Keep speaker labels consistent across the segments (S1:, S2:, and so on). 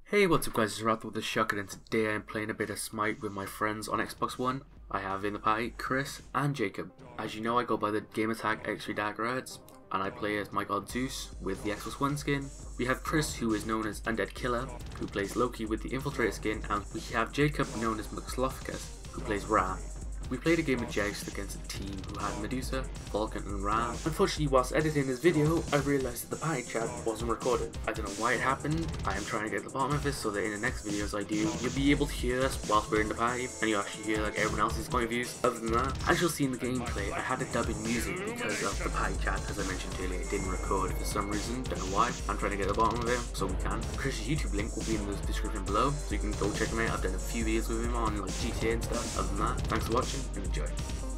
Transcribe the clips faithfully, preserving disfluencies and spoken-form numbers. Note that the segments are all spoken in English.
S1: Hey, what's up guys, it's Wrath with the Shotgun, and today I'm playing a bit of Smite with my friends on Xbox One. I have in the party Chris and Jacob. As you know, I go by the gamertag X three Daggerheads, and I play as my god Zeus with the Xbox One skin. We have Chris, who is known as Undead Killer, who plays Loki with the Infiltrator skin, and we have Jacob, known as Muxlophicus, who plays Wrath. We played a game of Joust against a team who had Medusa, Vulcan and Ram. Unfortunately, whilst editing this video, I realised that the party chat wasn't recorded. I don't know why it happened. I am trying to get to the bottom of this so that in the next videos I do, you'll be able to hear us whilst we're in the party, and you actually hear like everyone else's point of views. Other than that, as you'll see in the gameplay, I had to dub in music because of the party chat, as I mentioned earlier, it didn't record for some reason, don't know why. I'm trying to get to the bottom of it so we can. Chris's YouTube link will be in the description below, so you can go check him out. I've done a few videos with him on like G T A and stuff. Other than that, thanks for watching and enjoy.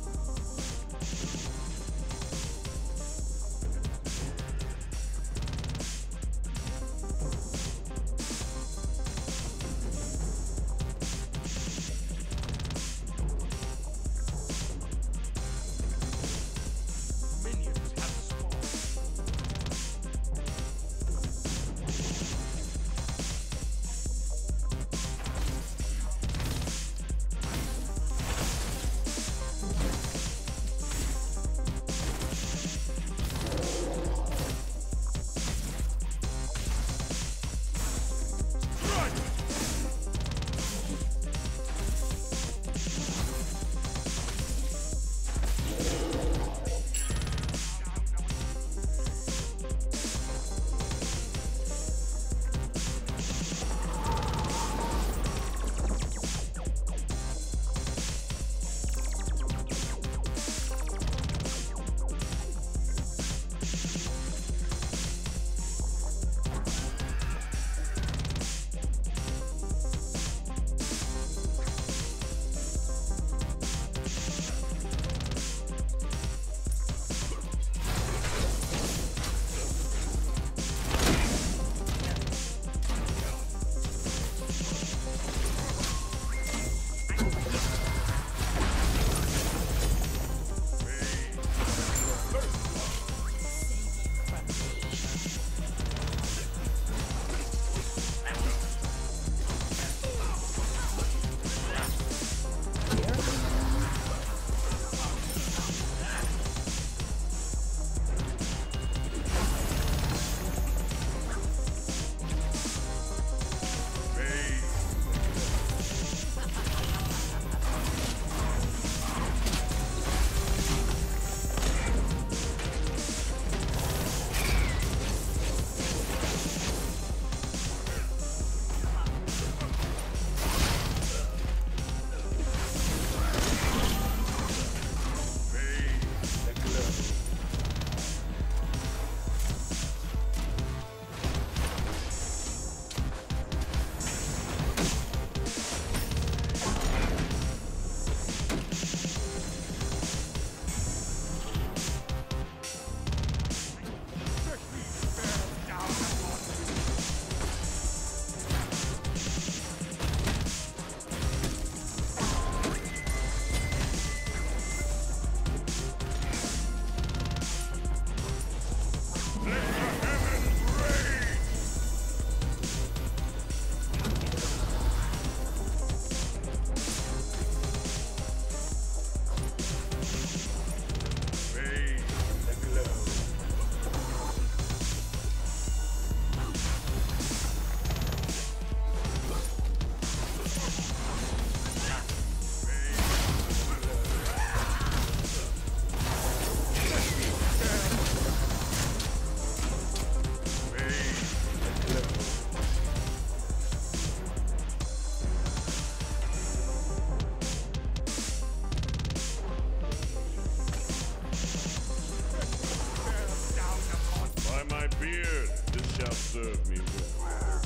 S2: Serve me well.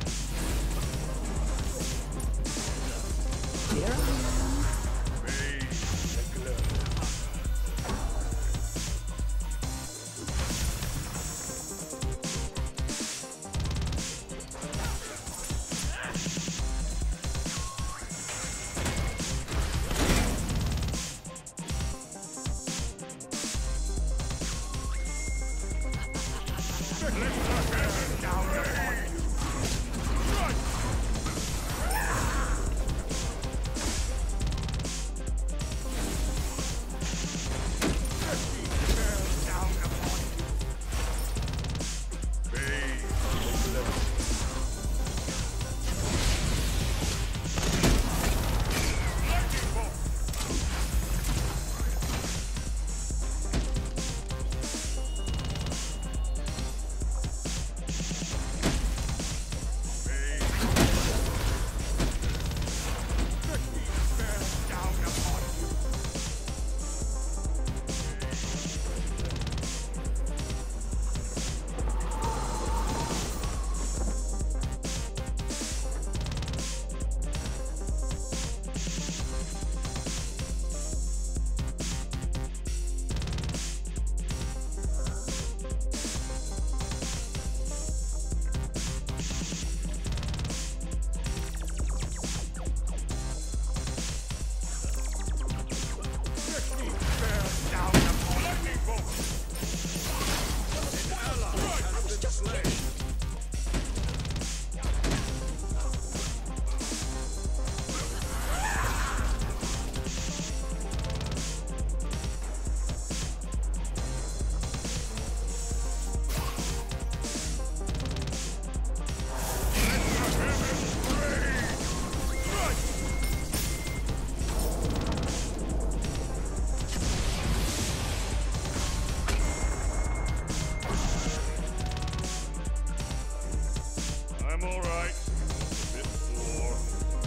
S3: Here?
S2: Hey. alright. A bit sore.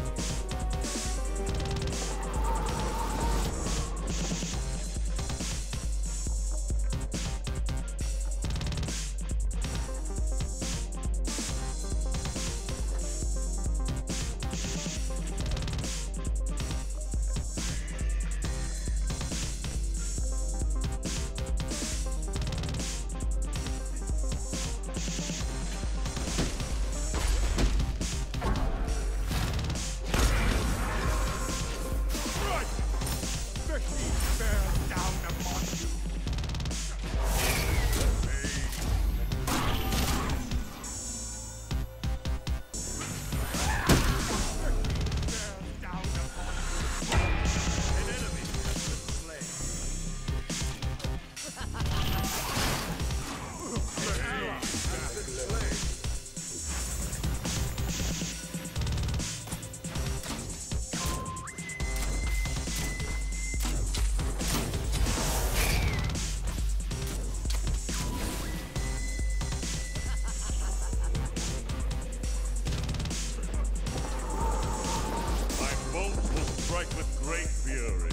S2: With great fury.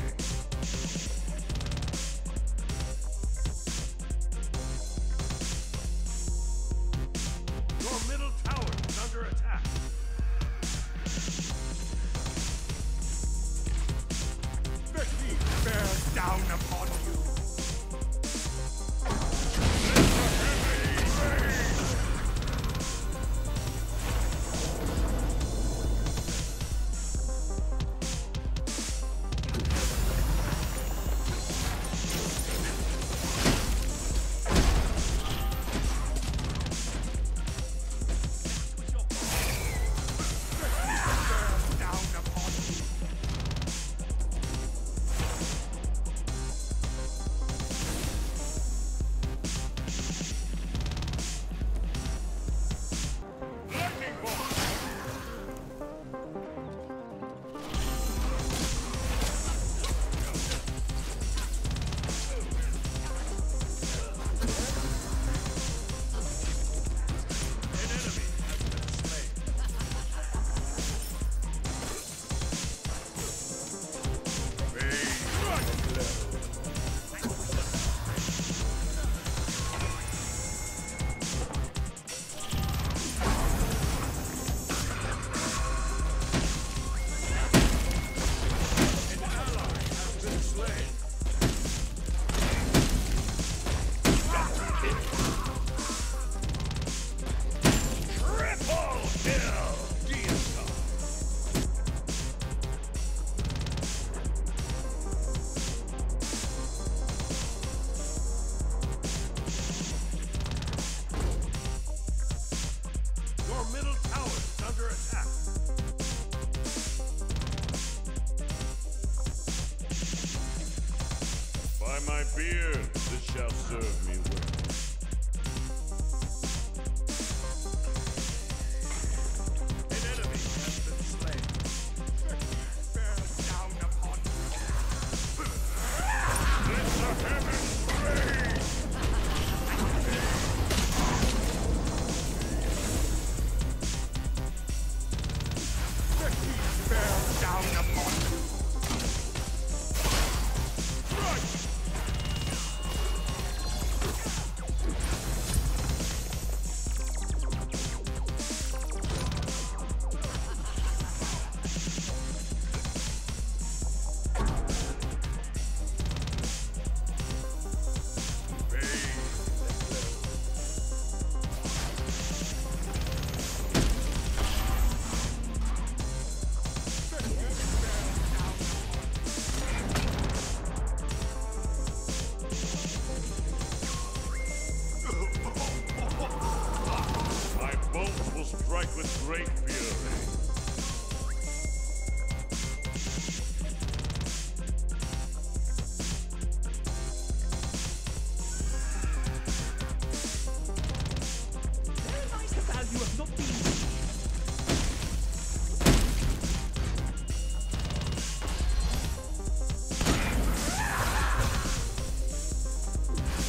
S2: Your middle tower is under attack. Victory bears down upon you. By my beard, this shall serve me well. An enemy has been slain. Bears down upon you. Let the heavens rain! Victory bears down upon you. Strike with great fury.
S3: Realize the value of not being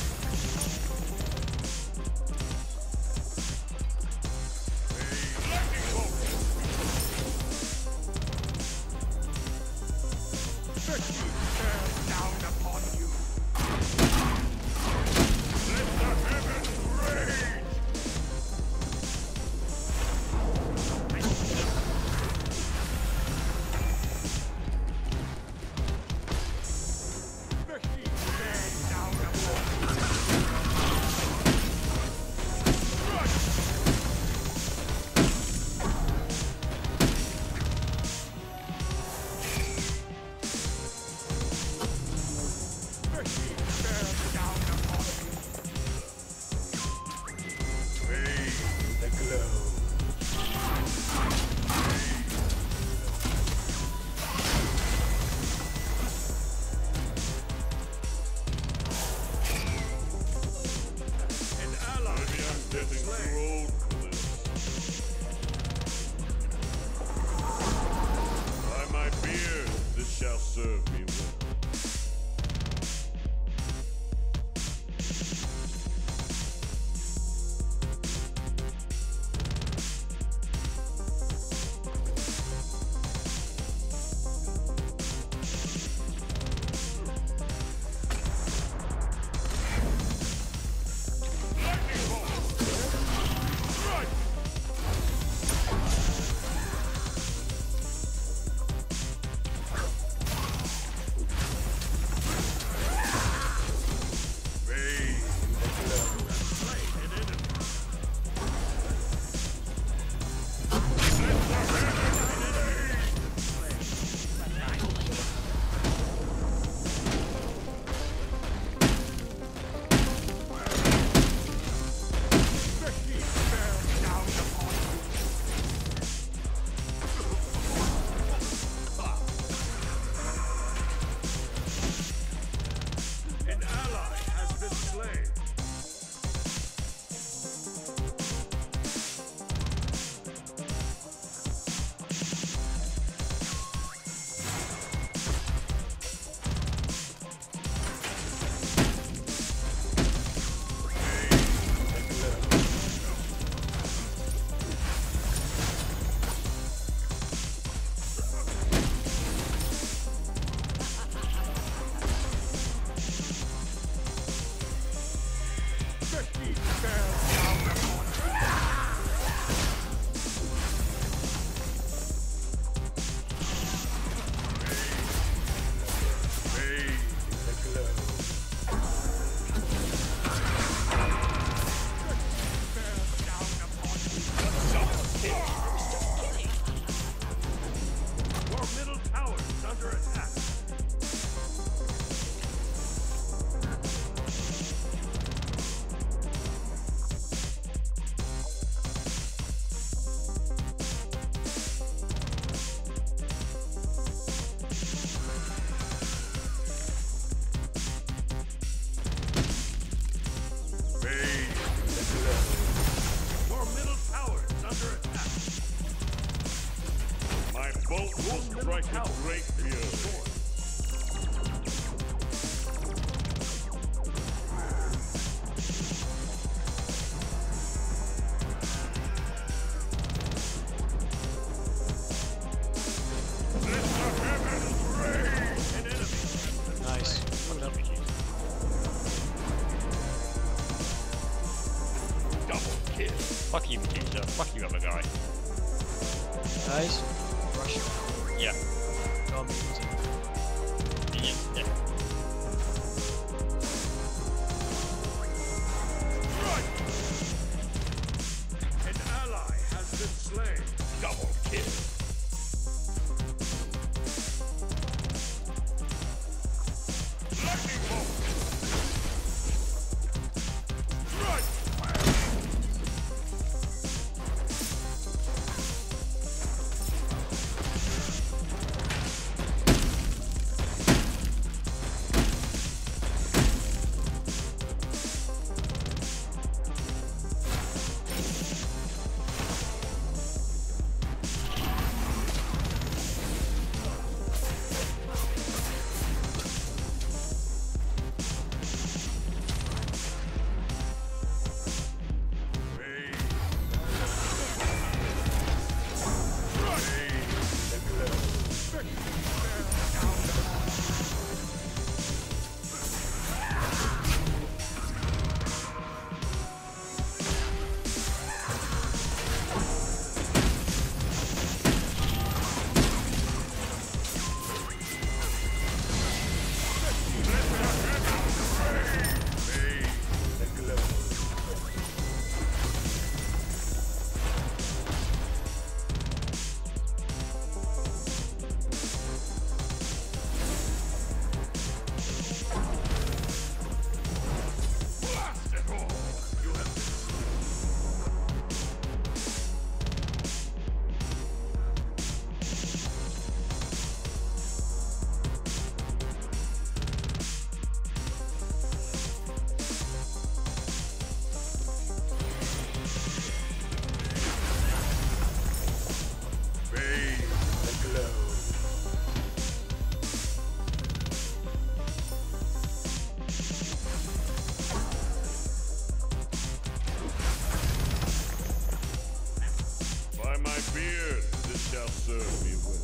S2: Lightning bolt will strike with great fury.
S3: Nice. Fuck up.
S2: Double kill.
S4: Fuck you, Medusa. Fuck you, other guy.
S3: Nice. Rush.
S4: Yeah.
S3: Go on, Medusa.
S4: Yeah. Yeah.
S2: Strike! An ally has been slain. Double kill. Lightning bolt. Strike! By my beard, this shall serve me well.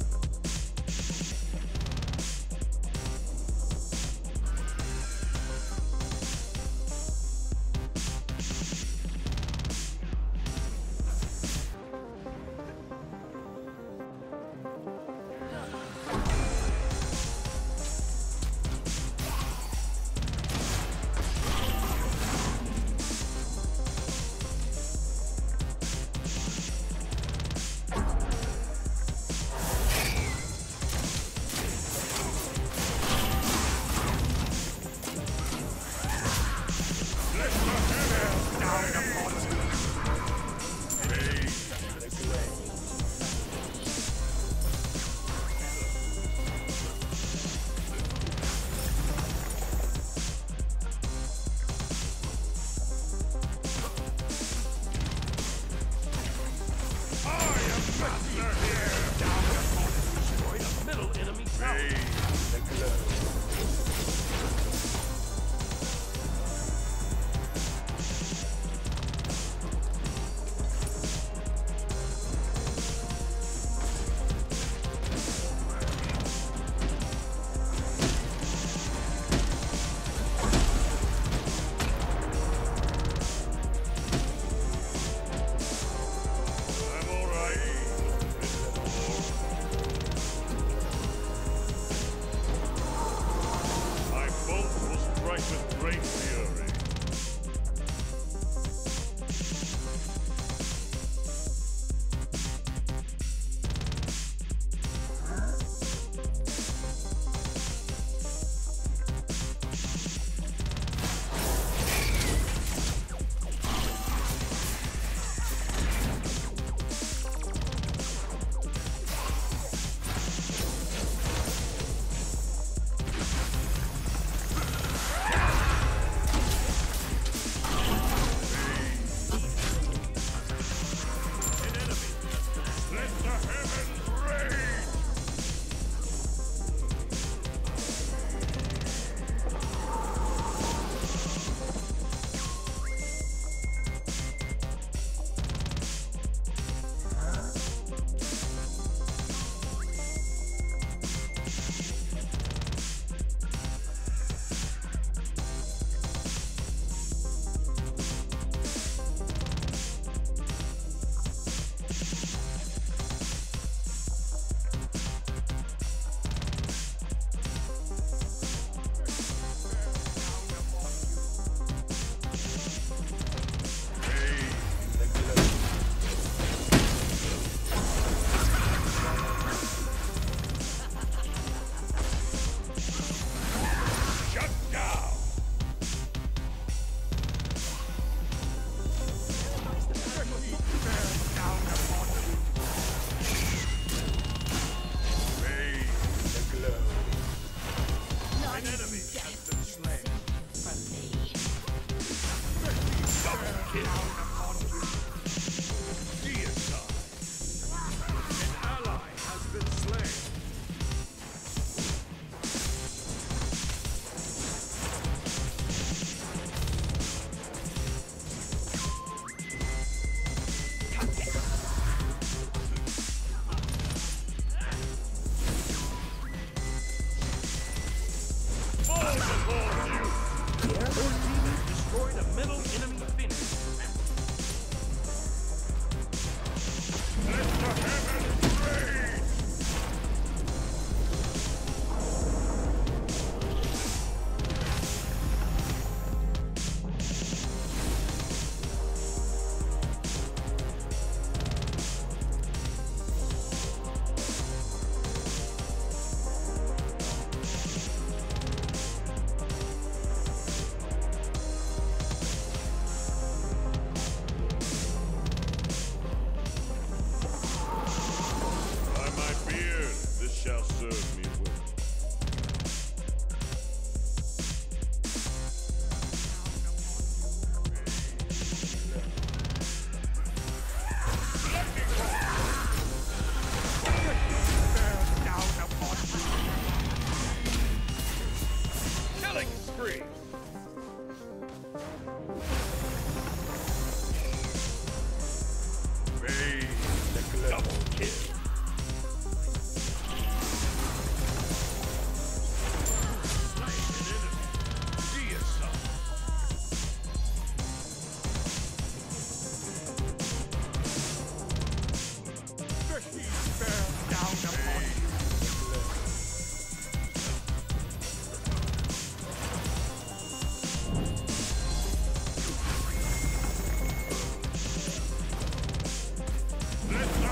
S2: I'm all right.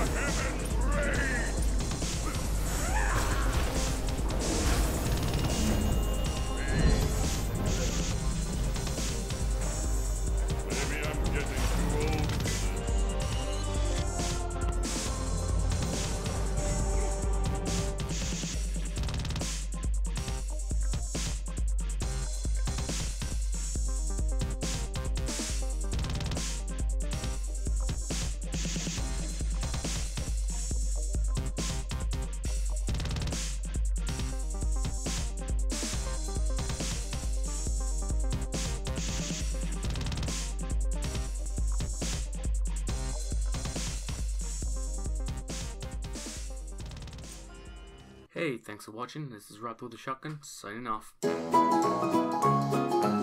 S2: Maybe I'm getting too old for this.
S1: Hey, thanks for watching. This is Raptor the Shotgun signing off.